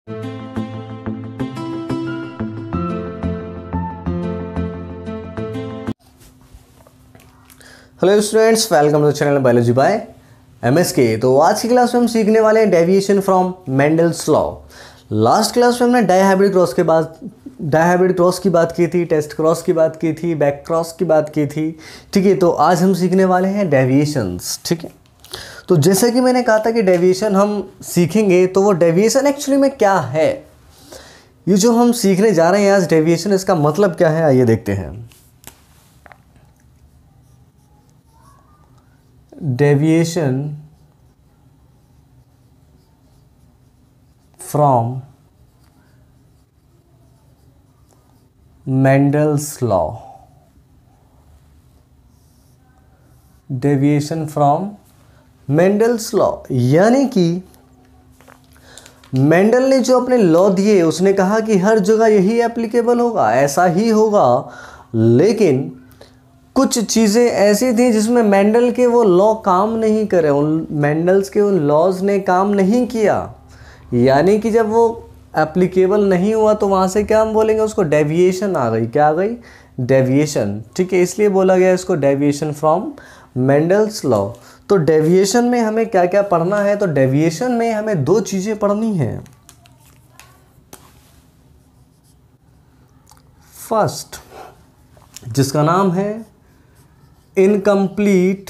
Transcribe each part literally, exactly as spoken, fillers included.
Hello students, welcome to channel biology by MSK. तो आज की क्लास में हम सीखने वाले हैं deviation from Mendel's law. Last class में हमने डायहाइब्रिड क्रॉस के बाद डायहाइब्रिड क्रॉस की बात की थी, टेस्ट क्रॉस की बात की थी, बैक क्रॉस की बात की थी। ठीक है, तो आज हम सीखने वाले हैं डेविएशंस। ठीक है, तो जैसे कि मैंने कहा था कि डेविएशन हम सीखेंगे, तो वो डेविएशन एक्चुअली में क्या है, ये जो हम सीखने जा रहे हैं आज डेविएशन, इसका मतलब क्या है, आइए देखते हैं। Deviation from Mendel's law. Deviation from Mendel's law यानी कि मेंडल ने जो अपने लॉ दिए, उसने कहा कि हर जगह यही एप्लीकेबल होगा, ऐसा ही होगा। लेकिन कुछ चीज़ें ऐसी थी जिसमें मेंडल के वो लॉ काम नहीं करे, उन मेंडल्स के उन लॉज ने काम नहीं किया। यानी कि जब वो एप्लीकेबल नहीं हुआ तो वहाँ से क्या हम बोलेंगे, उसको डेविएशन आ गई। क्या आ गई? डेविएशन। ठीक है, इसलिए बोला गया इसको डेविएशन फ्रॉम मेंडल्स लॉ। तो डेविएशन में हमें क्या क्या पढ़ना है? तो डेविएशन में हमें दो चीज़ें पढ़नी हैं। फर्स्ट, जिसका नाम है incomplete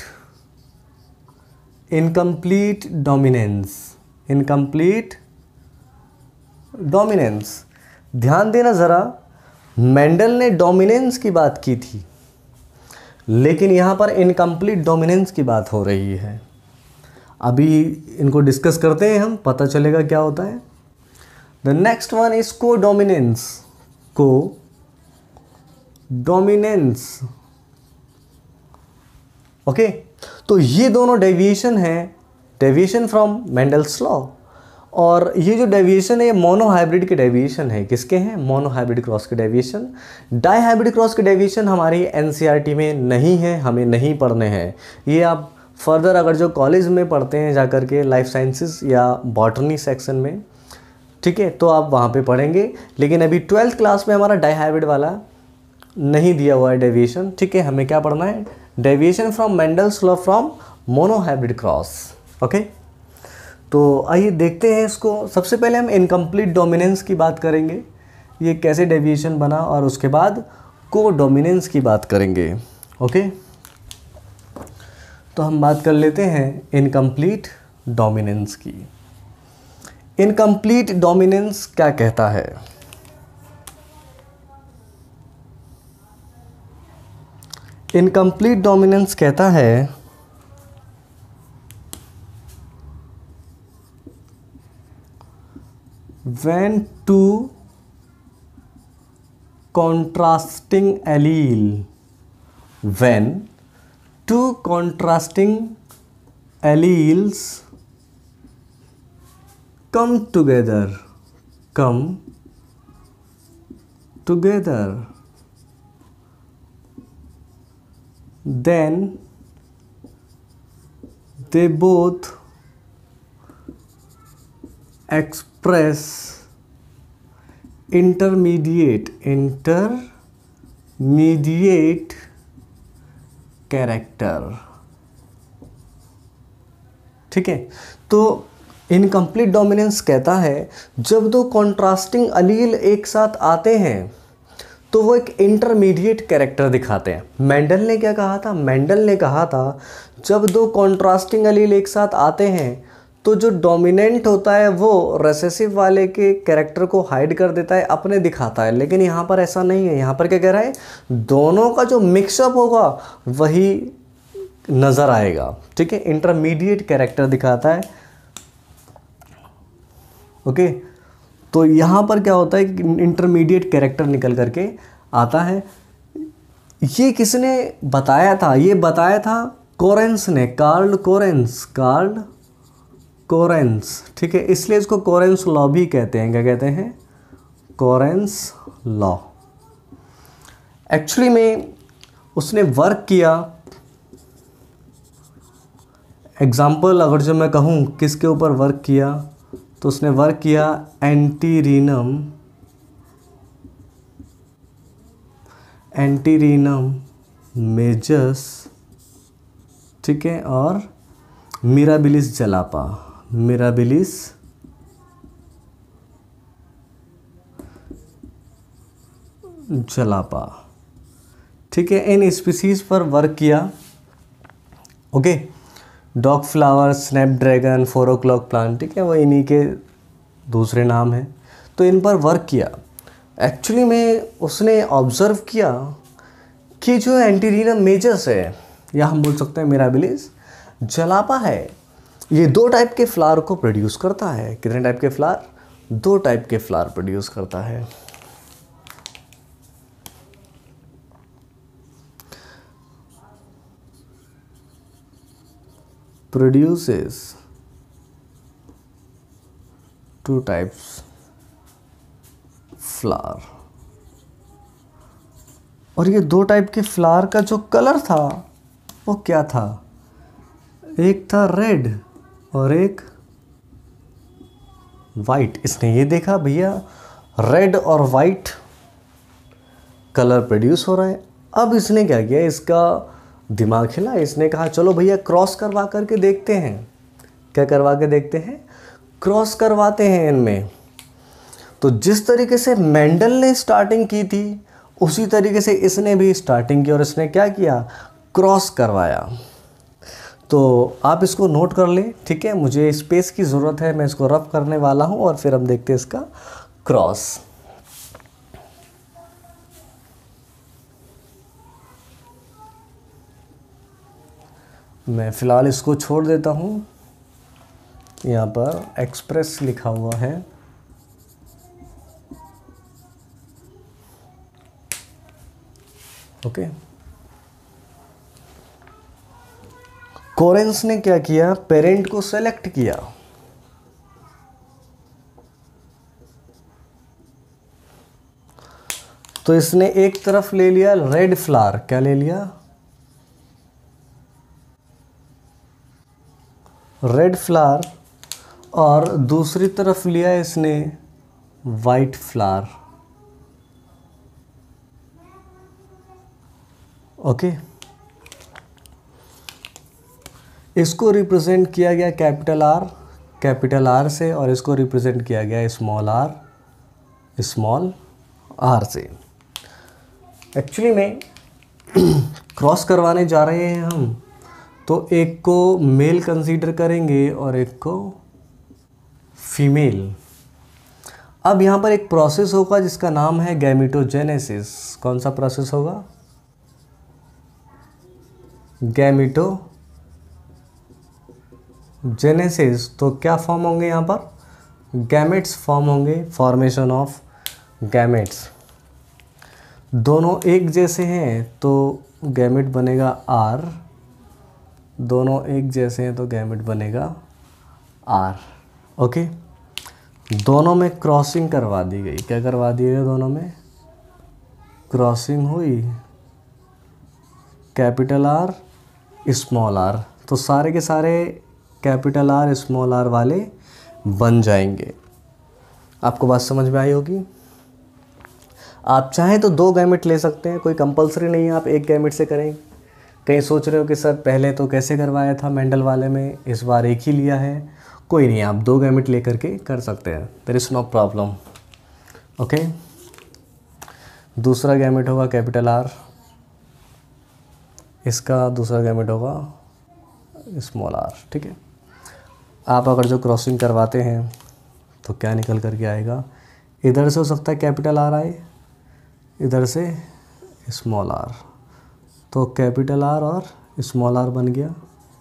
incomplete dominance. Incomplete dominance. ध्यान देना ज़रा, मेंडल ने डोमिनेंस की बात की थी, लेकिन यहाँ पर इनकम्प्लीट डोमिनेंस की बात हो रही है। अभी इनको डिस्कस करते हैं हम, पता चलेगा क्या होता है। The next one is codominance. Codominance. Okay, तो ये दोनों डेविएशन है, डेविएशन फ्रॉम मेंडल्स लॉ। और ये जो डेविएशन है ये मोनोहाइब्रिड के डेविएशन है। किसके हैं? मोनोहाइब्रिड क्रॉस के डेविएशन। डायहाइब्रिड क्रॉस के डेविएशन हमारी एनसीईआरटी में नहीं है, हमें नहीं पढ़ने हैं। ये आप फर्दर अगर जो कॉलेज में पढ़ते हैं जाकर के लाइफ साइंसेस या बॉटनी सेक्शन में, ठीक है, तो आप वहाँ पे पढ़ेंगे। लेकिन अभी ट्वेल्थ क्लास में हमारा डायहाइब्रिड वाला नहीं दिया हुआ है डेविएशन। ठीक है, हमें क्या पढ़ना है? Deviation from Mendel's law from monohybrid cross. Okay, तो आइए देखते हैं इसको। सबसे पहले हम इनकम्प्लीट डोमिनेंस की बात करेंगे, ये कैसे डेविएशन बना, और उसके बाद को डोमिनेंस की बात करेंगे। ओके, तो हम बात कर लेते हैं इनकम्प्लीट डोमिनेंस की। इनकम्प्लीट डोमिनेंस क्या कहता है? इनकम्प्लीट डोमिनेंस कहता है when two contrasting allele when two contrasting alleles come together come together then they both express intermediate intermediate character। ठीक है, तो इनकम्प्लीट डोमिनेंस कहता है जब दो कॉन्ट्रास्टिंग अलील एक साथ आते हैं तो वो एक इंटरमीडिएट कैरेक्टर दिखाते हैं। मेंडल ने क्या कहा था? मेंडल ने कहा था जब दो कॉन्ट्रास्टिंग अलील एक साथ आते हैं तो जो डोमिनेंट होता है वो रिसेसिव वाले के कैरेक्टर को हाइड कर देता है, अपने दिखाता है। लेकिन यहाँ पर ऐसा नहीं है। यहाँ पर क्या कह रहा है? दोनों का जो मिक्सअप होगा वही नज़र आएगा। ठीक है, इंटरमीडिएट कैरेक्टर दिखाता है। ओके, तो यहाँ पर क्या होता है कि इंटरमीडिएट कैरेक्टर निकल करके आता है। ये किसने बताया था? ये बताया था कोरेंस ने, कार्ल कोरेंस। Karl coherence. ठीक है, इसलिए इसको कोरेंस लॉ भी कहते हैं। क्या कहते हैं? Coherence law. एक्चुअली में उसने वर्क किया। एग्जाम्पल अगर जो मैं कहूँ किसके ऊपर वर्क किया, तो उसने वर्क किया एंटीरिनम एंटीरिनम मेजस, ठीक है, और मिराबिलिस जलापा, मिराबिलिस जलापा, ठीक है, इन स्पीसीज पर वर्क किया। Okay, dog flower, snapdragon, four o'clock plant, ठीक है, वो इन्हीं के दूसरे नाम हैं। तो इन पर वर्क किया। एक्चुअली में उसने ऑब्ज़र्व किया कि जो एंटीरिनम मेजस है, या हम बोल सकते हैं मिराबिलिस जलापा है, ये दो टाइप के फ्लावर को प्रोड्यूस करता है। कितने टाइप के फ्लावर? दो टाइप के फ्लावर प्रोड्यूस करता है। produces two types flower, और ये दो टाइप के फ्लावर का जो कलर था वो क्या था? एक था रेड और एक वाइट। इसने ये देखा भैया रेड और वाइट कलर प्रोड्यूस हो रहा है। अब इसने क्या किया, इसका दिमाग हिला, इसने कहा चलो भैया क्रॉस करवा करके देखते हैं। क्या करवा के देखते हैं? क्रॉस करवाते हैं इनमें। तो जिस तरीके से मेंडल ने स्टार्टिंग की थी उसी तरीके से इसने भी स्टार्टिंग की, और इसने क्या किया? क्रॉस करवाया। तो आप इसको नोट कर लें, ठीक है। मुझे स्पेस की ज़रूरत है, मैं इसको रफ करने वाला हूँ और फिर हम देखते हैं इसका क्रॉस। मैं फ़िलहाल इसको छोड़ देता हूँ। यहाँ पर एक्सप्रेस लिखा हुआ है। ओके, कोरेंस ने क्या किया? पेरेंट को सेलेक्ट किया। तो इसने एक तरफ ले लिया रेड फ्लावर। क्या ले लिया? रेड फ्लावर, और दूसरी तरफ लिया इसने वाइट फ्लावर। ओके, इसको रिप्रेजेंट किया गया कैपिटल आर, कैपिटल आर से, और इसको रिप्रेजेंट किया गया स्मॉल आर, स्मॉल आर से। एक्चुअली में क्रॉस करवाने जा रहे हैं हम, तो एक को मेल कंसीडर करेंगे और एक को फीमेल। अब यहाँ पर एक प्रोसेस होगा जिसका नाम है गैमेटोजेनेसिस। कौन सा प्रोसेस होगा? गैमेटोजेनेसिस। तो क्या फॉर्म होंगे यहाँ पर? गैमेट्स फॉर्म होंगे, फॉर्मेशन ऑफ गैमेट्स। दोनों एक जैसे हैं तो गैमेट बनेगा आर, दोनों एक जैसे हैं तो गैमेट बनेगा आर। ओके, दोनों में क्रॉसिंग करवा दी गई। क्या करवा दिया गया? दोनों में क्रॉसिंग हुई, कैपिटल आर स्मॉल आर। तो सारे के सारे कैपिटल आर स्मॉल आर वाले बन जाएंगे। आपको बात समझ में आई होगी। आप चाहें तो दो गैमेट ले सकते हैं, कोई कंपलसरी नहीं है आप एक गैमेट से करें। कहीं सोच रहे हो कि सर पहले तो कैसे करवाया था मेंडल वाले में, इस बार एक ही लिया है। कोई नहीं, आप दो गैमेट ले करके कर सकते हैं, there is no problem. Okay, दूसरा गैमेट होगा कैपिटल आर, इसका दूसरा गैमेट होगा स्मॉल आर। ठीक है, आप अगर जो क्रॉसिंग करवाते हैं तो क्या निकल करके आएगा? इधर से हो सकता है कैपिटल आर आए, इधर से स्मॉल आर, तो कैपिटल आर और स्मॉल आर बन गया।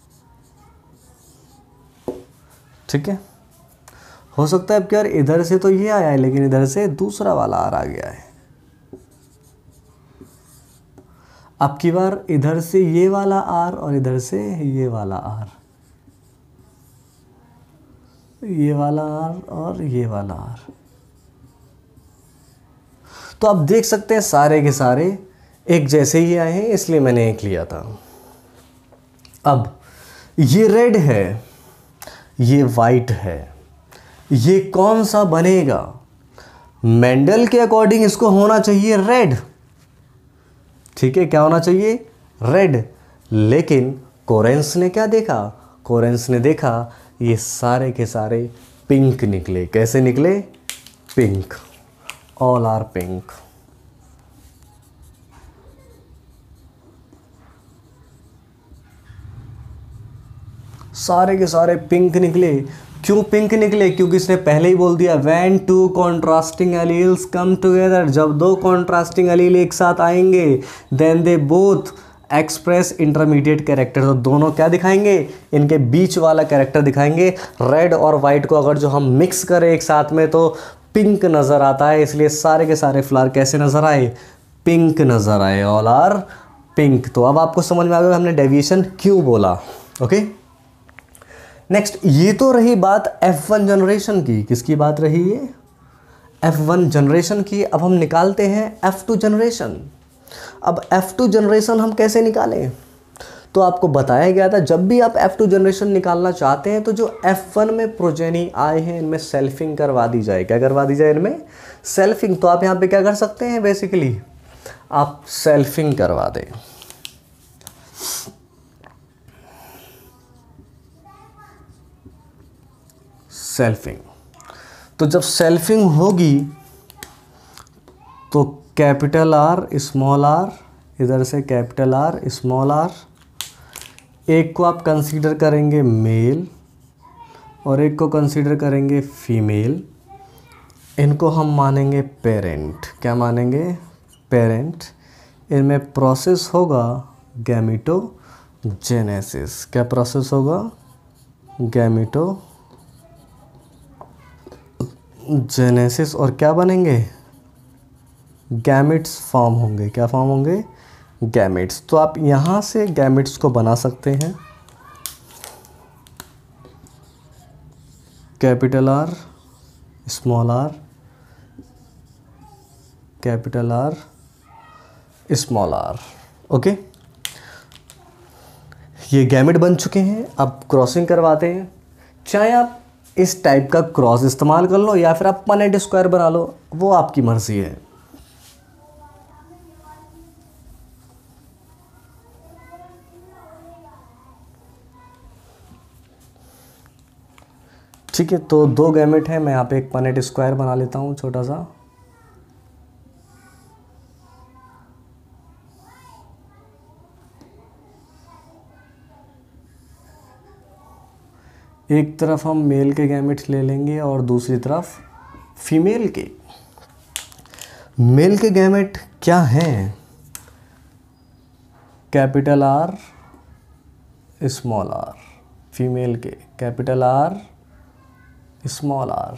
ठीक है, हो सकता है अब क्या यार इधर से तो ये आया है लेकिन इधर से दूसरा वाला आर आ गया है। अब की बार इधर से ये वाला आर और इधर से ये वाला आर, ये वाला आर और ये वाला आर। तो आप देख सकते हैं सारे के सारे एक जैसे ही आए हैं, इसलिए मैंने एक लिया था। अब ये रेड है, ये वाइट है, ये कौन सा बनेगा? मेंडल के अकॉर्डिंग इसको होना चाहिए रेड, ठीक है, क्या होना चाहिए? रेड। लेकिन कोरेंस ने क्या देखा? कोरेंस ने देखा ये सारे के सारे पिंक निकले। कैसे निकले? Pink, all are pink. सारे के सारे पिंक निकले। क्यों पिंक निकले? क्योंकि इसने पहले ही बोल दिया when two contrasting alleles come together, जब दो कॉन्ट्रास्टिंग एलील एक साथ आएंगे then they both express intermediate character, तो दोनों क्या दिखाएंगे? इनके बीच वाला कैरेक्टर दिखाएंगे। रेड और वाइट को अगर जो हम मिक्स करें एक साथ में तो पिंक नज़र आता है, इसलिए सारे के सारे फ्लावर कैसे नज़र आए? पिंक नज़र आए, ऑल आर पिंक। तो अब आपको समझ में आ गया हमने डेविएशन क्यों बोला। ओके, नेक्स्ट, ये तो रही बात एफ वन जनरेशन की। किसकी बात रही ये? एफ वन जनरेशन की। अब हम निकालते हैं एफ टू जनरेशन। अब एफ टू जनरेशन हम कैसे निकालें? तो आपको बताया गया था जब भी आप एफ टू जनरेशन निकालना चाहते हैं तो जो एफ वन में प्रोजेनी आए हैं इनमें सेल्फिंग करवा दी जाए। क्या करवा दी जाए? इनमें सेल्फिंग। तो आप यहाँ पे क्या कर सकते हैं? बेसिकली आप सेल्फिंग करवा दें। सेल्फिंग। तो जब सेल्फिंग होगी तो कैपिटल आर स्मॉल आर, इधर से कैपिटल आर स्मॉल आर, एक को आप कंसीडर करेंगे मेल और एक को कंसीडर करेंगे फीमेल। इनको हम मानेंगे पेरेंट। क्या मानेंगे? पेरेंट। इनमें प्रोसेस होगा गैमेटोजेनेसिस। क्या प्रोसेस होगा? गैमेटोजेनेसिस। और क्या बनेंगे? गैमेट्स फॉर्म होंगे। क्या फॉर्म होंगे? गैमेट्स। तो आप यहाँ से गैमेट्स को बना सकते हैं। Capital R small R, capital R small R. Okay, ये गैमेट बन चुके हैं। अब क्रॉसिंग करवाते हैं। चाहे आप इस टाइप का क्रॉस इस्तेमाल कर लो या फिर आप पनेट स्क्वायर बना लो, वो आपकी मर्जी है। ठीक है, तो दो गैमेट हैं। मैं यहाँ पे एक पनेट स्क्वायर बना लेता हूँ छोटा सा। एक तरफ हम मेल के गैमेट्स ले लेंगे और दूसरी तरफ फीमेल के। मेल के गैमेट क्या हैं? Capital R small R. Female के कैपिटल आर स्मॉल आर।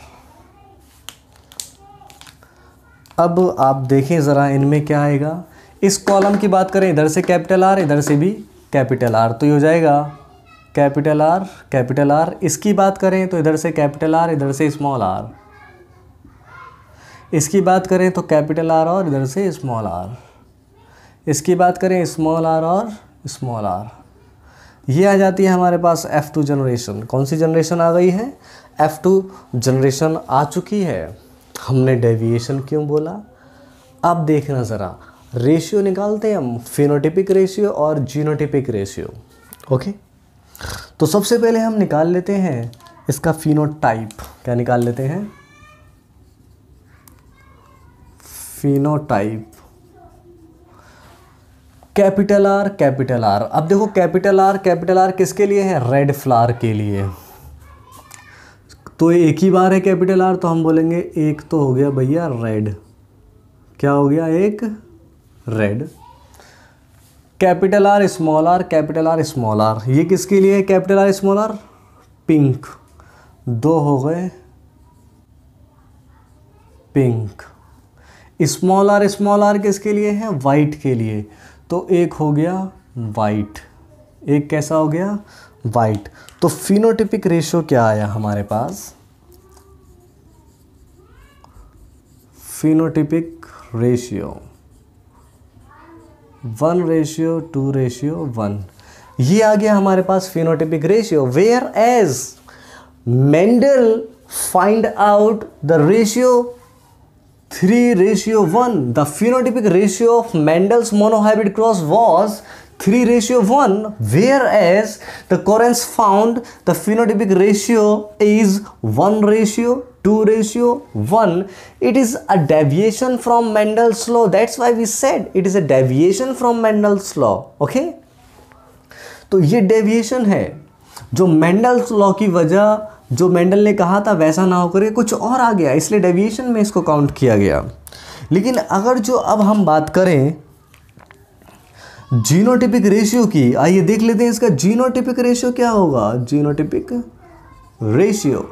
अब आप देखें ज़रा इनमें क्या आएगा। इस कॉलम की बात करें, इधर से कैपिटल आर इधर से भी कैपिटल आर, तो ये हो जाएगा कैपिटल आर कैपिटल आर। इसकी बात करें तो इधर से कैपिटल आर इधर से स्मॉल आर। इसकी बात करें तो कैपिटल आर और इधर से स्मॉल आर। इसकी बात करें स्मॉल आर और स्मॉल आर। ये आ जाती है हमारे पास एफ टू जनरेशन। कौन सी जनरेशन आ गई है? एफ टू जनरेशन आ चुकी है। हमने डेविएशन क्यों बोला? अब देखना ज़रा, रेशियो निकालते हैं हम, फिनोटिपिक रेशियो और जीनोटिपिक रेशियो। ओके, तो सबसे पहले हम निकाल लेते हैं इसका फिनोटाइप। क्या निकाल लेते हैं? Phenotype. Capital R capital R. अब देखो कैपिटल आर कैपिटल आर किसके लिए है? रेड फ्लावर के लिए। तो एक ही बार है कैपिटल आर, तो हम बोलेंगे एक तो हो गया भैया रेड। क्या हो गया? एक red. Capital R small R capital R small R, ये किसके लिए है? Capital R small R pink. दो हो गए pink. Small R small R किसके लिए है? वाइट के लिए। तो एक हो गया वाइट। एक कैसा हो गया? वाइट। तो फिनोटिपिक रेशियो क्या आया हमारे पास? Phenotypic ratio one ratio two ratio one. ये आ गया हमारे पास phenotypic ratio. Whereas Mendel find out the ratio three ratio one. The phenotypic ratio of Mendel's monohybrid cross was three ratio one, whereas the Correns found the phenotypic ratio is one ratio two ratio one. It is a deviation from Mendel's law. That's why we said it is a deviation from Mendel's law. Okay, तो ये deviation है जो Mendel's law की वजह, जो Mendel ने कहा था वैसा ना होकर कुछ और आ गया, इसलिए डेविएशन में इसको काउंट किया गया। लेकिन अगर जो अब हम बात करें जीनोटिपिक रेशियो की, आइए देख लेते हैं इसका जीनोटिपिक रेशियो क्या होगा। Genotypic ratio,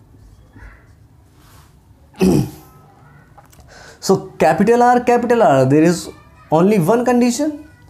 so capital R capital R, there is only one condition,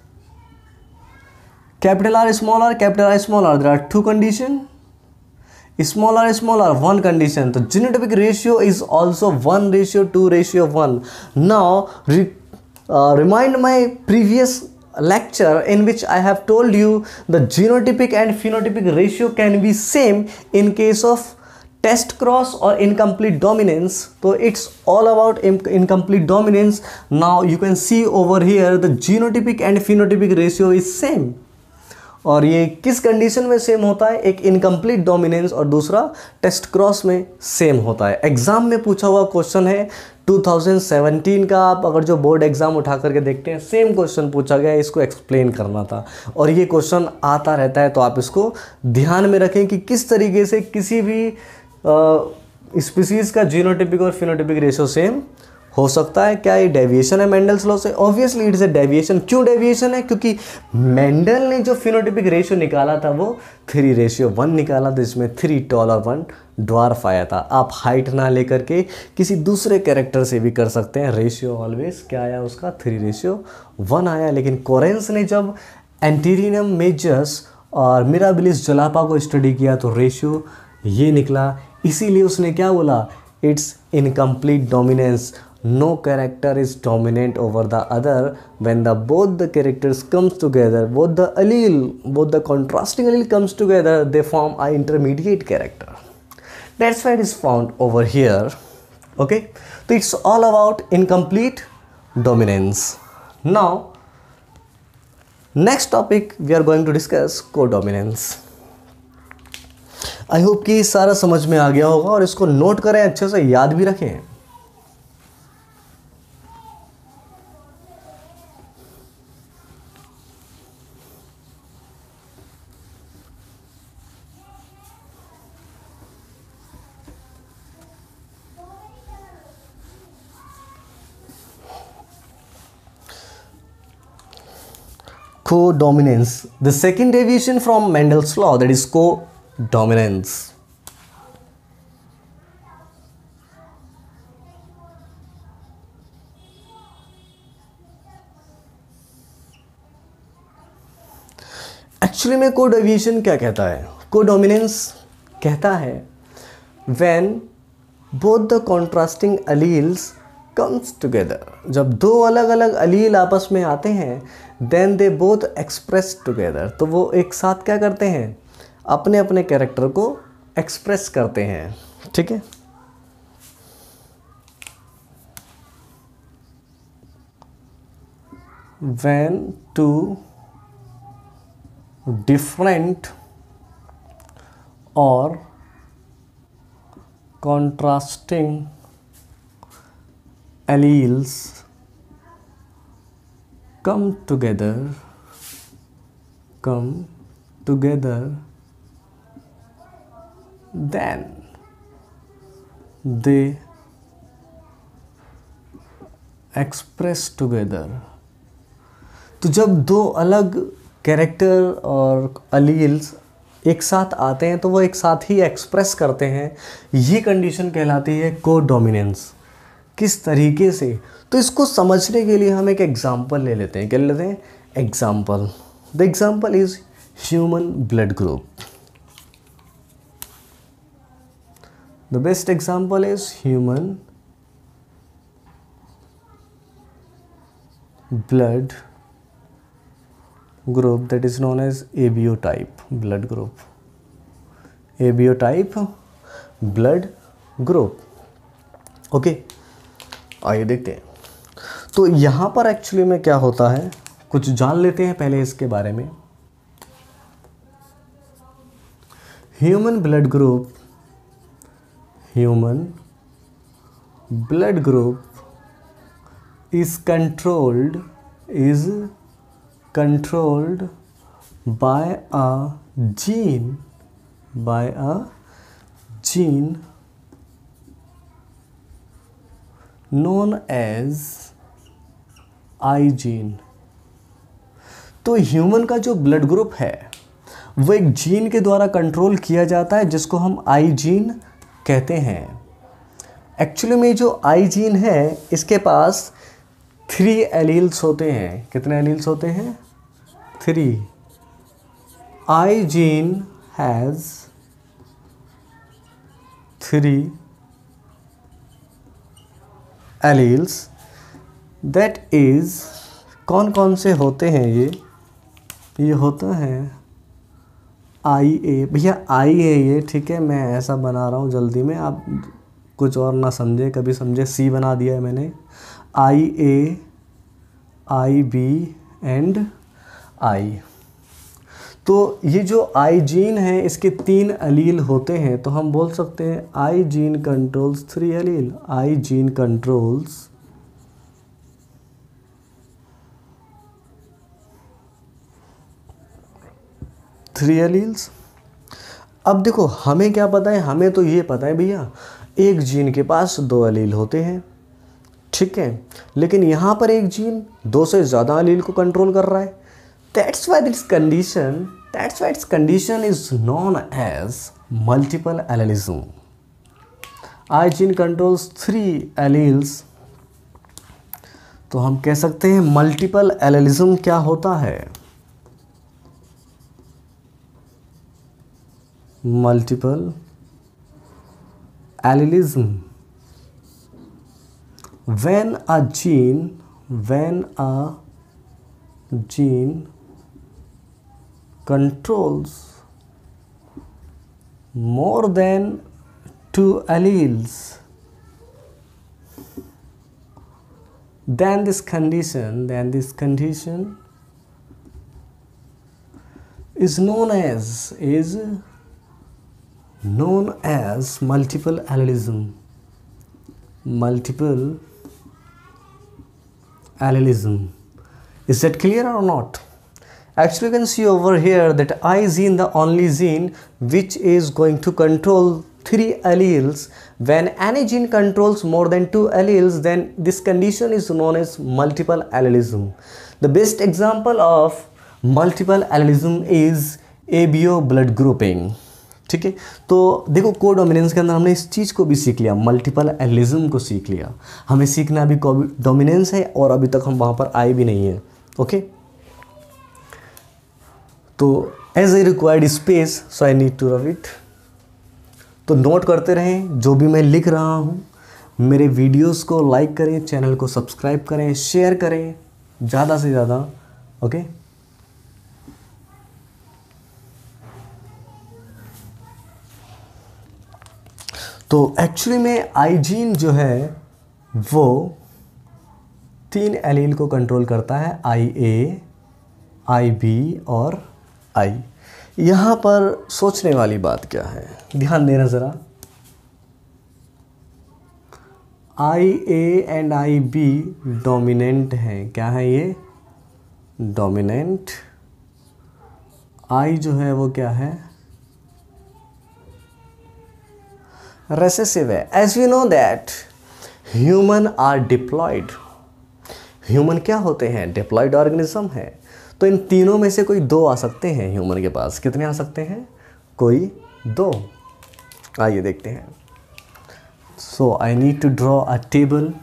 capital R small r capital R small r, there are two condition, small r small r one condition. So genotypic ratio is also one ratio two ratio one. Now re, uh, remind my previous lecture in which I have told you the genotypic and phenotypic ratio can be same in case of test cross or incomplete dominance. So it's all about incomplete dominance. Now you can see over here the genotypic and phenotypic ratio is same. और ये किस condition में same होता है, एक incomplete dominance और दूसरा test cross में सेम होता है। एग्जाम में पूछा हुआ क्वेश्चन है दो हज़ार सत्रह का, आप अगर जो बोर्ड एग्जाम उठा करके देखते हैं सेम क्वेश्चन पूछा गया है, इसको एक्सप्लेन करना था और ये क्वेश्चन आता रहता है, तो आप इसको ध्यान में रखें कि किस तरीके से किसी भी स्पीसीज़ का जीनोटिपिक और फिनोटिपिक रेशियो सेम हो सकता है। क्या ये डेविएशन है मेंडल्स लॉ से? Obviously it is a deviation. क्यों डेविएशन है? क्योंकि मेंडल ने जो फिनोटिपिक रेशियो निकाला था वो थ्री रेशियो वन निकाला था, जिसमें थ्री टॉल और वन ड्वार्फ आया था। आप हाइट ना लेकर के किसी दूसरे कैरेक्टर से भी कर सकते हैं, रेशियो ऑलवेज क्या आया उसका, थ्री रेशियो वन आया। लेकिन कोरेंस ने जब एंटीरियम मेजर्स और मिराबिलिस जलापा को स्टडी किया तो रेशियो ये निकला, इसीलिए उसने क्या बोला, it's incomplete dominance, no character is dominant over the other. When the both the characters comes together, both the allele, both the contrasting allele comes together, they form a intermediate character. That's why it is found over here. Okay, so it's all about incomplete dominance. Now next topic we are going to discuss codominance. I hope कि सारा समझ में आ गया होगा और इसको note करें, अच्छे से याद भी रखें। Codominance, the second deviation from Mendel's law, that is codominance. Actually में कोडेविएशन क्या कहता है? कोडोमिनेंस कहता है when both the contrasting alleles comes together, जब दो अलग अलग अलील आपस में आते हैं, then they both express together, तो वो एक साथ क्या करते हैं, अपने अपने कैरेक्टर को एक्सप्रेस करते हैं। ठीक है, when two different or contrasting alleles come together come together then they express together। तो जब दो अलग कैरेक्टर और अलील्स एक साथ आते हैं तो वो एक साथ ही एक्सप्रेस करते हैं, ये कंडीशन कहलाती है कोडोमिनेंस। किस तरीके से, तो इसको समझने के लिए हम एक एग्जांपल ले लेते हैं। क्या ले लेते हैं? Example. The example is human blood ग्रुप। The best example is human blood group, that is known as abiotype blood group, abiotype blood group. Okay, आइए देखते हैं। तो यहाँ पर एक्चुअली में क्या होता है, कुछ जान लेते हैं पहले इसके बारे में। Human blood group, human blood group is controlled is controlled by a gene by a gene known as I gene. तो ह्यूमन का जो ब्लड ग्रुप है वो एक जीन के द्वारा कंट्रोल किया जाता है जिसको हम आई जीन कहते हैं। एक्चुअली में जो आई जीन है इसके पास थ्री एलील्स होते हैं। कितने एलील्स होते हैं? Three. I gene has three alleles, that is, कौन कौन से होते हैं ये? ये होता है आई ए। भैया आई है ये, ठीक है, मैं ऐसा बना रहा हूँ जल्दी में, आप कुछ और ना समझे, कभी समझे सी बना दिया है मैंने। I A, I B and I. तो ये जो आई जीन है इसके तीन एलील होते हैं, तो हम बोल सकते हैं I gene controls three allele. I gene controls three alleles. अब देखो हमें क्या पता है, हमें तो ये पता है भैया एक जीन के पास दो एलील होते हैं, ठीक है, लेकिन यहाँ पर एक जीन दो से ज़्यादा एलील को कंट्रोल कर रहा है। That's why this condition, that's why its condition is known as multiple allelism. I gene controls three alleles, तो हम कह सकते हैं मल्टीपल एलेलिज्म क्या होता है? Multiple allelism when a gene when a gene controls more than two alleles, then this condition then this condition is known as is known as multiple allelism. Multiple allelism. Is that clear or not? Actually, you can see over here that I gene, the only gene which is going to control three alleles. When any gene controls more than two alleles, then this condition is known as multiple allelism. The best example of multiple allelism is A B O blood grouping. ठीक है, तो देखो codominance के अंदर हमने इस चीज़ को भी सीख लिया, मल्टीपल एलिज्म को सीख लिया। हमें सीखना अभी डोमिनेंस है और अभी तक हम वहाँ पर आए भी नहीं है। ओके, तो as I required space so I need to rub it. तो नोट करते रहें जो भी मैं लिख रहा हूँ। मेरे वीडियोस को लाइक करें, चैनल को सब्सक्राइब करें, शेयर करें ज़्यादा से ज़्यादा। ओके, तो एक्चुअली में आई जीन जो है वो तीन एलील को कंट्रोल करता है, आई ए, आई बी और आई। यहाँ पर सोचने वाली बात क्या है, ध्यान देना ज़रा। I A and I B dominant हैं। क्या है ये? डोमिनेंट। आई जो है वो क्या है? रेसेसिव है। As we know that human are diploid. Human क्या होते हैं? डिप्लॉयड ऑर्गेनिज्म है। तो इन तीनों में से कोई दो आ सकते हैं ह्यूमन के पास। कितने आ सकते हैं? कोई दो। आइए देखते हैं। So I need to draw a table.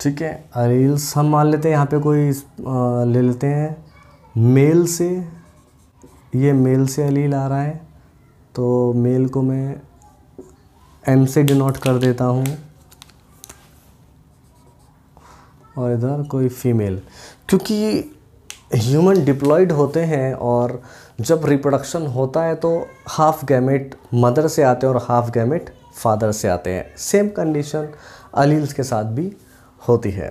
ठीक है। एलील्स हम मान लेते हैं यहाँ पे कोई आ, ले लेते हैं मेल से, ये मेल से एलील आ रहा है तो मेल को मैं एम से डिनोट कर देता हूँ, और इधर कोई फीमेल, क्योंकि ह्यूमन डिप्लॉयड होते हैं और जब रिप्रोडक्शन होता है तो हाफ गैमेट मदर से आते हैं और हाफ गैमेट फादर से आते हैं। सेम कंडीशन एलील्स के साथ भी होती है।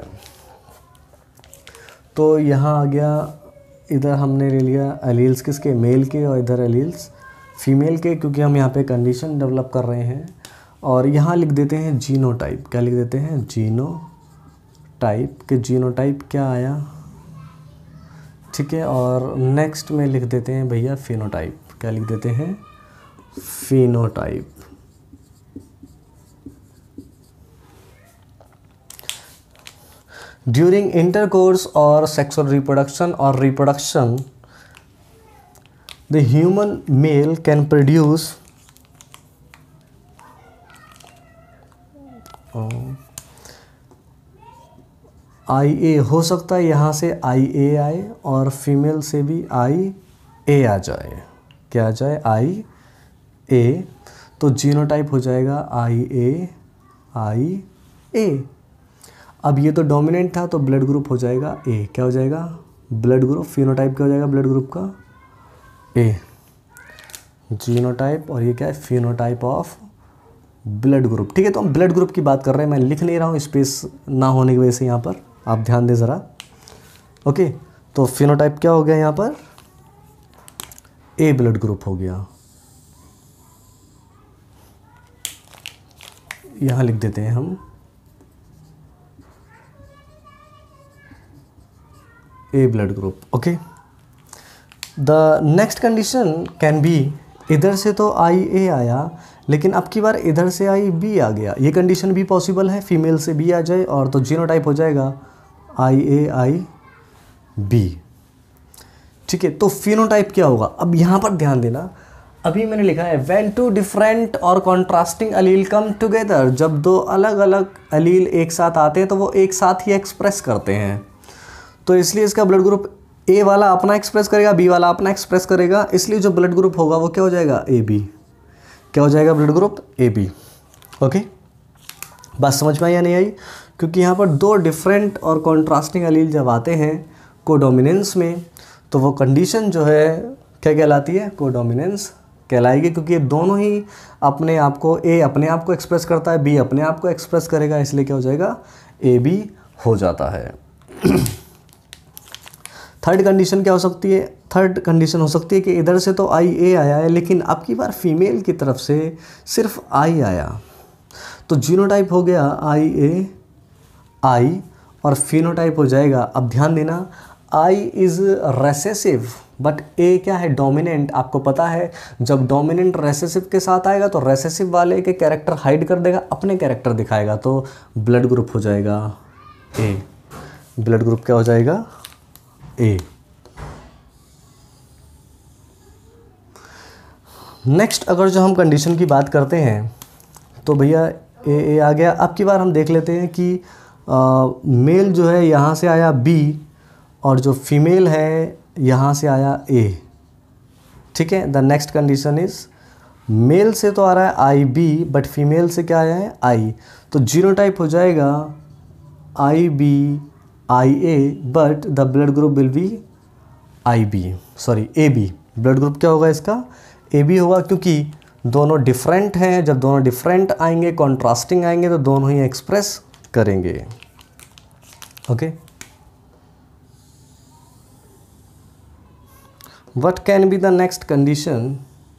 तो यहाँ आ गया, इधर हमने ले लिया एलील्स किसके, मेल के, और इधर एलील्स फीमेल के, क्योंकि हम यहाँ पे कंडीशन डेवलप कर रहे हैं। और यहाँ लिख देते हैं जीनोटाइप, क्या लिख देते हैं, जीनोटाइप, के जीनोटाइप क्या आया, ठीक है। और नेक्स्ट में लिख देते हैं भैया फिनोटाइप, क्या लिख देते हैं, फिनोटाइप। ड्यूरिंग इंटरकोर्स और सेक्सुअल रिप्रोडक्शन और reproduction the human male can produce I A, हो सकता है यहाँ से आई ए आए और फीमेल से भी आई ए आ जाए, क्या आ जाए, आई ए। तो जीनोटाइप हो जाएगा आई ए आई ए। अब ये तो डोमिनेंट था तो ब्लड ग्रुप हो जाएगा ए, क्या हो जाएगा, ब्लड ग्रुप। फिनोटाइप क्या हो जाएगा ब्लड ग्रुप का, ए, जीनोटाइप, और ये क्या है, फिनोटाइप ऑफ ब्लड ग्रुप। ठीक है, तो हम ब्लड ग्रुप की बात कर रहे हैं, मैं लिख नहीं रहा हूँ स्पेस ना होने की वजह से, यहाँ पर आप ध्यान दें ज़रा। ओके, तो फिनोटाइप क्या हो गया यहाँ पर, ए ब्लड ग्रुप हो गया, यहाँ लिख देते हैं हम A blood group. Okay, the next condition can be, इधर से तो आई ए आया लेकिन अब की बार इधर से आई बी आ गया, ये कंडीशन भी पॉसिबल है, फीमेल से बी आ जाए और तो जीनोटाइप हो जाएगा आई ए आई बी। ठीक है, तो फिनोटाइप क्या होगा, अब यहाँ पर ध्यान देना, अभी मैंने लिखा है व्हेन टू डिफरेंट और कॉन्ट्रास्टिंग अलील कम टुगेदर, जब दो अलग अलग अलील एक साथ आते हैं तो वो एक साथ ही एक्सप्रेस करते हैं, तो इसलिए इसका ब्लड ग्रुप ए वाला अपना एक्सप्रेस करेगा, बी वाला अपना एक्सप्रेस करेगा, इसलिए जो ब्लड ग्रुप होगा वो क्या हो जाएगा, ए बी। क्या हो जाएगा blood group, A B. Okay, बात समझ में आई या नहीं आई, क्योंकि यहाँ पर दो डिफरेंट और कॉन्ट्रास्टिंग अलील जब आते हैं कोडोमिनेंस में तो वो कंडीशन जो है क्या कहलाती है, कोडोमिनेंस कहलाएगी, क्योंकि ये दोनों ही अपने आप को, ए अपने आप को एक्सप्रेस करता है, बी अपने आप को एक्सप्रेस करेगा, इसलिए क्या हो जाएगा, ए बी हो जाता है। थर्ड कंडीशन क्या हो सकती है, थर्ड कंडीशन हो सकती है कि इधर से तो आई ए आया है लेकिन अब की बार फीमेल की तरफ से सिर्फ आई आया, तो जीनोटाइप हो गया आई ए आई और फिनोटाइप हो जाएगा, अब ध्यान देना, I is recessive but A क्या है, डोमिनेंट। आपको पता है जब डोमिनेंट रेसेसिव के साथ आएगा तो रेसेसिव वाले के कैरेक्टर हाइड कर देगा, अपने कैरेक्टर दिखाएगा, तो ब्लड ग्रुप हो जाएगा ए, ब्लड ग्रुप क्या हो जाएगा, ए। नेक्स्ट अगर जो हम कंडीशन की बात करते हैं तो भैया ए ए आ गया, अब की बार हम देख लेते हैं कि आ, मेल जो है यहाँ से आया बी और जो फीमेल है यहाँ से आया ए। ठीक है, the next condition is male से तो आ रहा है आई बी बट फीमेल से क्या आया है, आई, तो जीनोटाइप हो जाएगा I B I A but the blood group will be I B, sorry A B. Blood group क्या होगा इसका, ए बी होगा, क्योंकि दोनों डिफरेंट हैं, जब दोनों डिफरेंट आएंगे, कॉन्ट्रास्टिंग आएंगे तो दोनों ही एक्सप्रेस करेंगे। Okay, what can be the next condition,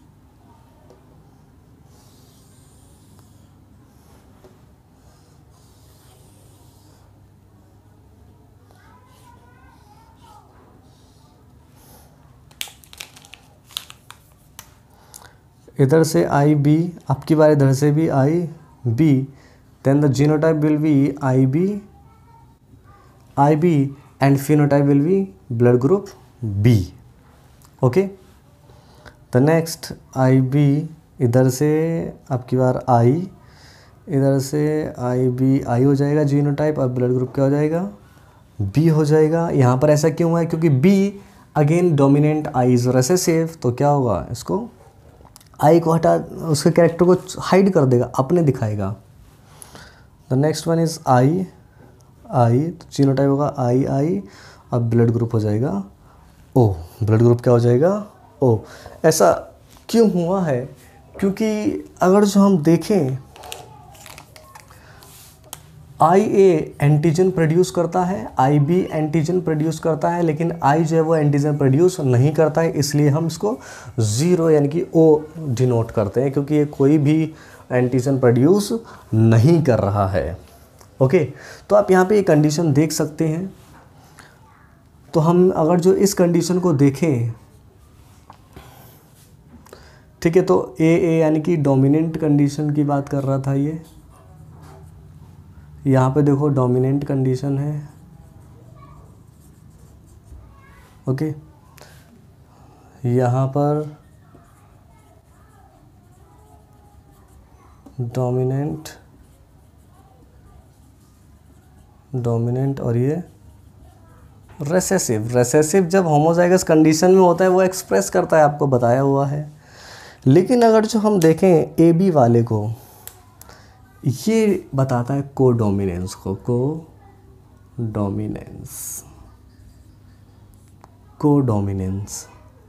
इधर से आई बी, अब की बार इधर से भी I B, then the genotype will be I B I B and phenotype will be blood group B. Okay, the next I B, इधर से अब की बार आई, इधर से आई बी आई हो जाएगा जीनोटाइप, और ब्लड ग्रुप क्या हो जाएगा, बी हो जाएगा। यहाँ पर ऐसा क्यों है, क्योंकि B again dominant, I is recessive, तो क्या होगा, इसको आई को हटा, उसके कैरेक्टर को हाइड कर देगा, अपने दिखाएगा। The next one is I, I तो जीनोटाइप होगा आई आई, अब ब्लड ग्रुप हो जाएगा ओ, ब्लड ग्रुप क्या हो जाएगा, ओ। ऐसा क्यों हुआ है, क्योंकि अगर जो हम देखें आई ए एंटीजन प्रोड्यूस करता है, आई बी एंटीजन प्रोड्यूस करता है, लेकिन आई जो है वो एंटीजन प्रोड्यूस नहीं करता है, इसलिए हम इसको ज़ीरो यानी कि ओ डिनोट करते हैं, क्योंकि ये कोई भी एंटीजन प्रोड्यूस नहीं कर रहा है। ओके, तो आप यहाँ पे ये कंडीशन देख सकते हैं। तो हम अगर जो इस कंडीशन को देखें, ठीक है, तो ए ए यानी कि डोमिनेंट कंडीशन की बात कर रहा था ये, यहाँ पे देखो डोमिनेंट कंडीशन है। ओके, यहाँ पर डोमिनेंट डोमिनेंट और ये रेसेसिव। रेसेसिव जब होमोजाइगस कंडीशन में होता है वो एक्सप्रेस करता है, आपको बताया हुआ है। लेकिन अगर जो हम देखें ए बी वाले को, ये बताता है को डोमिनेंस को, को डोमिनेंस को डोमिनेंस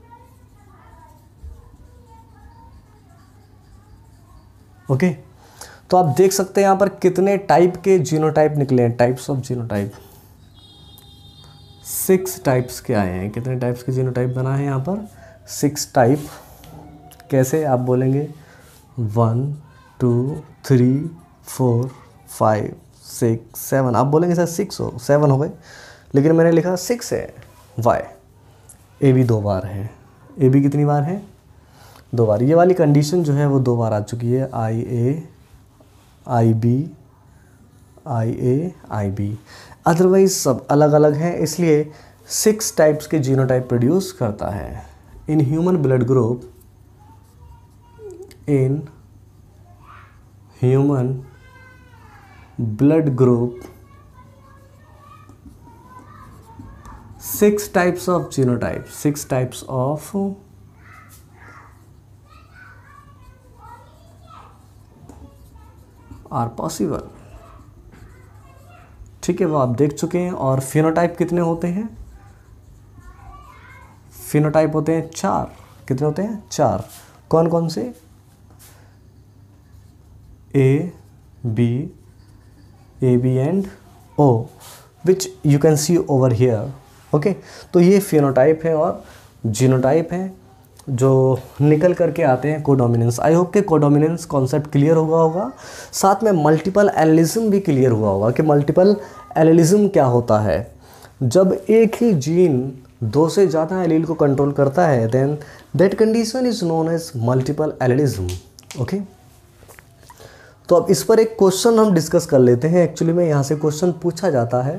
ओके, तो आप देख सकते हैं यहाँ पर कितने टाइप के जीनोटाइप निकले हैं, types of genotype, six types के आए हैं। कितने टाइप्स के जीनोटाइप बना है यहाँ पर, सिक्स टाइप। कैसे आप बोलेंगे, one two three four five six seven, आप बोलेंगे सर सिक्स हो, सेवन हो गए, लेकिन मैंने लिखा सिक्स है। वाई, ए बी दो बार है, ए बी कितनी बार है, दो बार। ये वाली कंडीशन जो है वो दो बार आ चुकी है, I A I B I A I B, otherwise सब अलग अलग हैं, इसलिए सिक्स टाइप्स के जीनोटाइप प्रोड्यूस करता है। In human blood group, in human blood group six types of genotype, six types of are possible। ठीक है, वो आप देख चुके हैं। और फिनोटाइप कितने होते हैं, फिनोटाइप होते हैं चार। कितने होते हैं, चार। कौन कौन से, A B A B and O, which you can see over here. Okay, तो ये फिनोटाइप है और जीनोटाइप है जो निकल करके आते हैं कोडोमिनेंस। आई होप के कोडोमिनेंस कॉन्सेप्ट क्लियर हुआ होगा, साथ में मल्टीपल एलिलिज्म भी क्लियर हुआ होगा कि मल्टीपल एलिलिज्म क्या होता है। जब एक ही जीन दो से ज़्यादा एलील को कंट्रोल करता है, then that condition is known as multiple allelism. Okay, तो अब इस पर एक क्वेश्चन हम डिस्कस कर लेते हैं। एक्चुअली में यहाँ से क्वेश्चन पूछा जाता है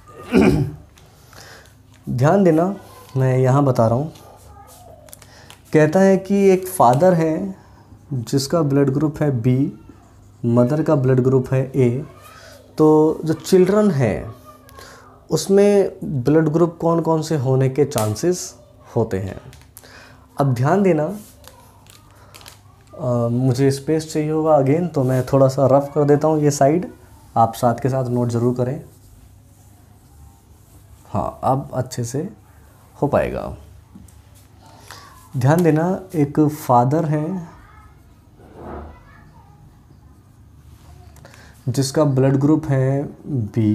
ध्यान देना, मैं यहाँ बता रहा हूँ। कहता है कि एक फादर है जिसका ब्लड ग्रुप है बी, मदर का ब्लड ग्रुप है ए, तो जो चिल्ड्रन है उसमें ब्लड ग्रुप कौन कौन से होने के चांसेस होते हैं। अब ध्यान देना, आ, मुझे स्पेस चाहिए होगा अगेन, तो मैं थोड़ा सा रफ कर देता हूँ ये साइड, आप साथ के साथ नोट ज़रूर करें। हाँ, अब अच्छे से हो पाएगा। ध्यान देना, एक फादर है जिसका ब्लड ग्रुप है बी,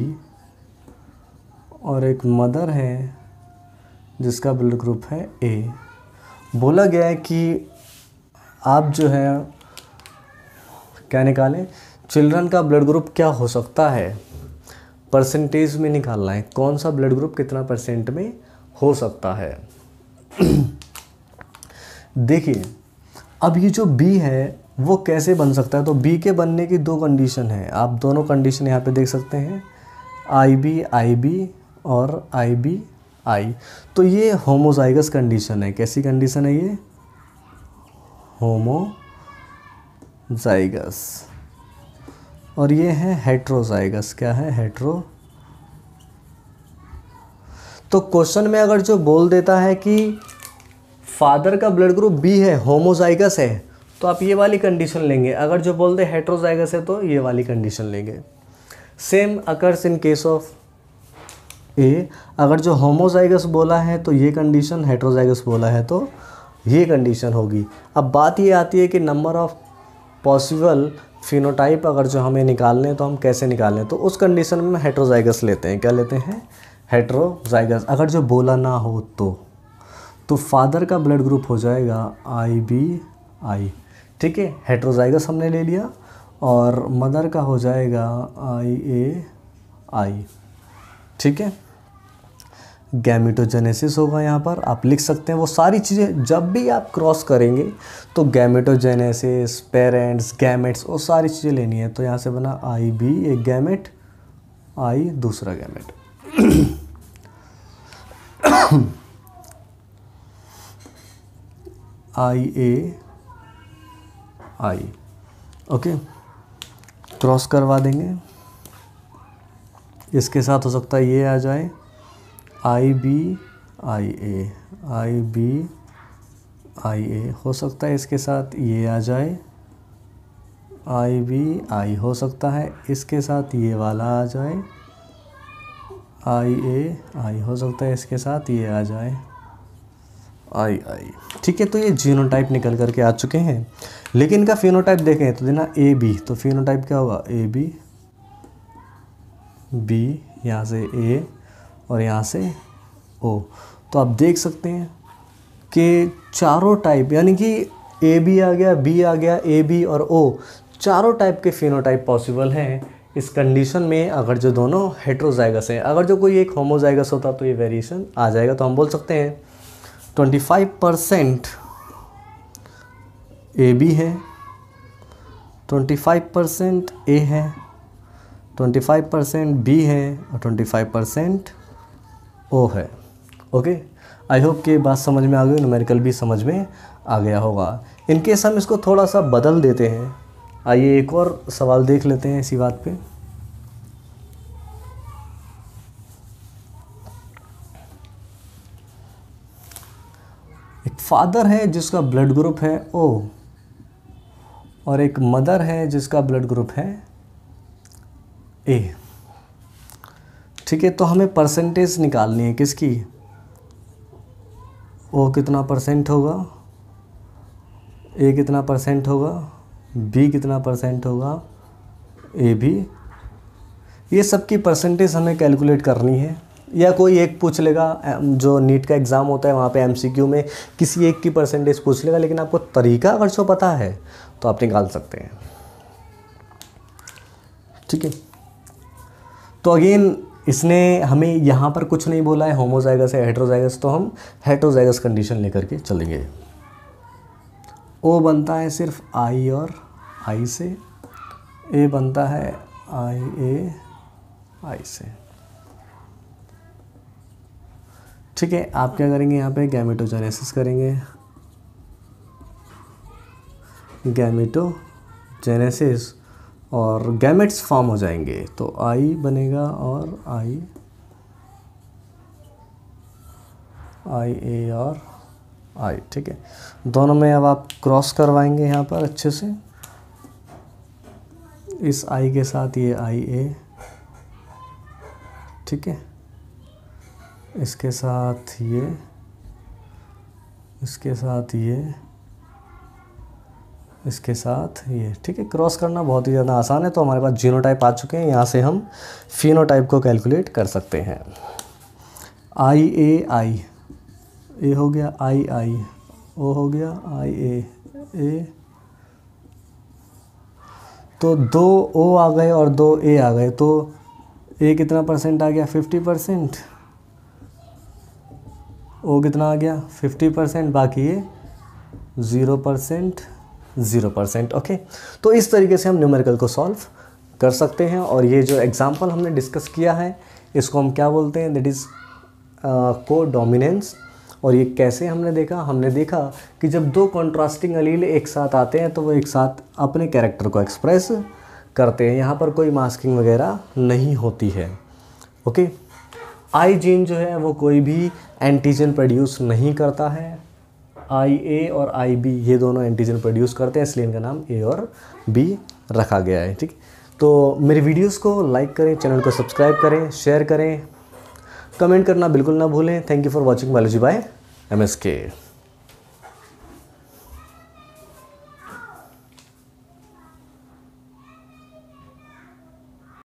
और एक मदर है जिसका ब्लड ग्रुप है ए। बोला गया है कि आप जो है क्या निकालें, चिल्ड्रन का ब्लड ग्रुप क्या हो सकता है, परसेंटेज में निकालना है, कौन सा ब्लड ग्रुप कितना परसेंट में हो सकता है। देखिए, अब ये जो बी है वो कैसे बन सकता है, तो बी के बनने की दो कंडीशन है, आप दोनों कंडीशन यहाँ पे देख सकते हैं, आई बी आई बी और आई बी आई। तो ये होमोजाइगस कंडीशन है। कैसी कंडीशन है ये, होमोजाइगस। और ये है हेट्रोजाइगस। क्या है? हेट्रो। तो क्वेश्चन में अगर जो बोल देता है कि फादर का ब्लड ग्रुप बी है, होमोजाइगस है, तो आप ये वाली कंडीशन लेंगे। अगर जो बोल दे हेट्रोजाइगस है तो ये वाली कंडीशन लेंगे। Same occurs in case of A. अगर जो होमोजाइगस बोला है तो ये कंडीशन, हेट्रोजाइगस बोला है तो ये कंडीशन होगी। अब बात ये आती है कि नंबर ऑफ पॉसिबल फिनोटाइप अगर जो हमें निकालने हैं तो हम कैसे निकालें? तो उस कंडीशन में हेट्रोजाइगस लेते हैं। क्या लेते हैं? हेट्रोजाइगस। अगर जो बोला ना हो तो तो फादर का ब्लड ग्रुप हो जाएगा आई बी आई, ठीक है, हेट्रोजाइगस हमने ले लिया। और मदर का हो जाएगा आई ए आई, ठीक है। गैमेटोजेनेसिस होगा यहाँ पर, आप लिख सकते हैं। वो सारी चीज़ें जब भी आप क्रॉस करेंगे तो गैमेटोजेनेसिस, पेरेंट्स, गैमेट्स, वो सारी चीज़ें लेनी है। तो यहाँ से बना आई बी एक गैमेट, आई दूसरा gamete. I A I, okay, cross करवा देंगे। इसके साथ हो सकता है ये आ जाए आई B I A, I B I A हो सकता है। इसके साथ ये आ जाए आई बी आई, हो सकता है इसके साथ ये वाला आ जाए आई ए आई, हो सकता है इसके साथ ये आ जाए आई आई, ठीक है। तो ये जीनोटाइप निकल करके आ चुके हैं। लेकिन इनका फिनोटाइप देखें तो देना ए बी, तो फिनोटाइप क्या होगा? ए बी, बी यहाँ से ए और यहाँ से ओ। तो आप देख सकते हैं कि चारों टाइप, यानी कि ए बी आ गया, बी आ गया, ए बी और ओ, चारों टाइप के फिनोटाइप पॉसिबल हैं इस कंडीशन में अगर जो दोनों हेट्रोजाइगस हैं। अगर जो कोई एक होमोजाइगस होता तो ये वेरिएशन आ जाएगा। तो हम बोल सकते हैं पच्चीस परसेंट ए बी है, पच्चीस परसेंट ए है, पच्चीस परसेंट बी है और पच्चीस परसेंट ओ है। ओके, आई होप कि बात समझ में आ गई, न्यूमेरिकल भी समझ में आ गया होगा। इनकेस हम इसको थोड़ा सा बदल देते हैं, आइए एक और सवाल देख लेते हैं इसी बात पे। एक फादर है जिसका ब्लड ग्रुप है ओ और एक मदर है जिसका ब्लड ग्रुप है ए, ठीक है। तो हमें परसेंटेज निकालनी है किसकी? ओ कितना परसेंट होगा, ए कितना परसेंट होगा, बी कितना परसेंट होगा, ए भी। ये सब की परसेंटेज हमें कैलकुलेट करनी है। या कोई एक पूछ लेगा, जो नीट का एग्ज़ाम होता है वहाँ पे एमसीक्यू में किसी एक की परसेंटेज पूछ लेगा, लेकिन आपको तरीका अगर जो पता है तो आप निकाल सकते हैं, ठीक है। तो अगेन इसने हमें यहाँ पर कुछ नहीं बोला है होमोजाइगस है हेट्रोजाइगस, तो हम हेट्रोजाइगस कंडीशन लेकर के चलेंगे। ओ बनता है सिर्फ आई और आई से, ए बनता है आई ए आई से, ठीक है। आप क्या करेंगे यहाँ पे? गैमेटोजेनेसिस करेंगे, गैमेटोजेनेसिस और गैमेट्स फॉर्म हो जाएंगे। तो आई बनेगा और आई आई ए और आई, ठीक है। दोनों में अब आप क्रॉस करवाएंगे यहाँ पर अच्छे से, इस आई के साथ ये आई ए, ठीक है, इसके साथ ये, इसके साथ ये, इसके साथ ये, ठीक है। क्रॉस करना बहुत ही ज़्यादा आसान है। तो हमारे पास जीनोटाइप आ चुके हैं, यहाँ से हम फिनोटाइप को कैलकुलेट कर सकते हैं। आई ए आई, ए हो गया आई आई, ओ हो गया आई ए ए, तो दो ओ आ गए और दो ए आ गए, तो ए कितना परसेंट आ गया? Fifty percent. ओ कितना आ गया? Fifty percent. बाकी ये zero percent, zero percent. Okay, तो इस तरीके से हम न्यूमेरिकल को सॉल्व कर सकते हैं। और ये जो एग्जांपल हमने डिस्कस किया है इसको हम क्या बोलते हैं? That is codominance. और ये कैसे हमने देखा? हमने देखा कि जब दो कॉन्ट्रास्टिंग अलील एक साथ आते हैं तो वो एक साथ अपने कैरेक्टर को एक्सप्रेस करते हैं, यहाँ पर कोई मास्किंग वगैरह नहीं होती है। ओके, आई जीन जो है वो कोई भी एंटीजन प्रोड्यूस नहीं करता है। आई ए और आई बी ये दोनों एंटीजन प्रोड्यूस करते हैं, इसलिए इनका नाम ए और बी रखा गया है। ठीक, तो मेरे वीडियोस को लाइक करें, चैनल को सब्सक्राइब करें, शेयर करें, कमेंट करना बिल्कुल ना भूलें। Thank you for watching biology by M S के।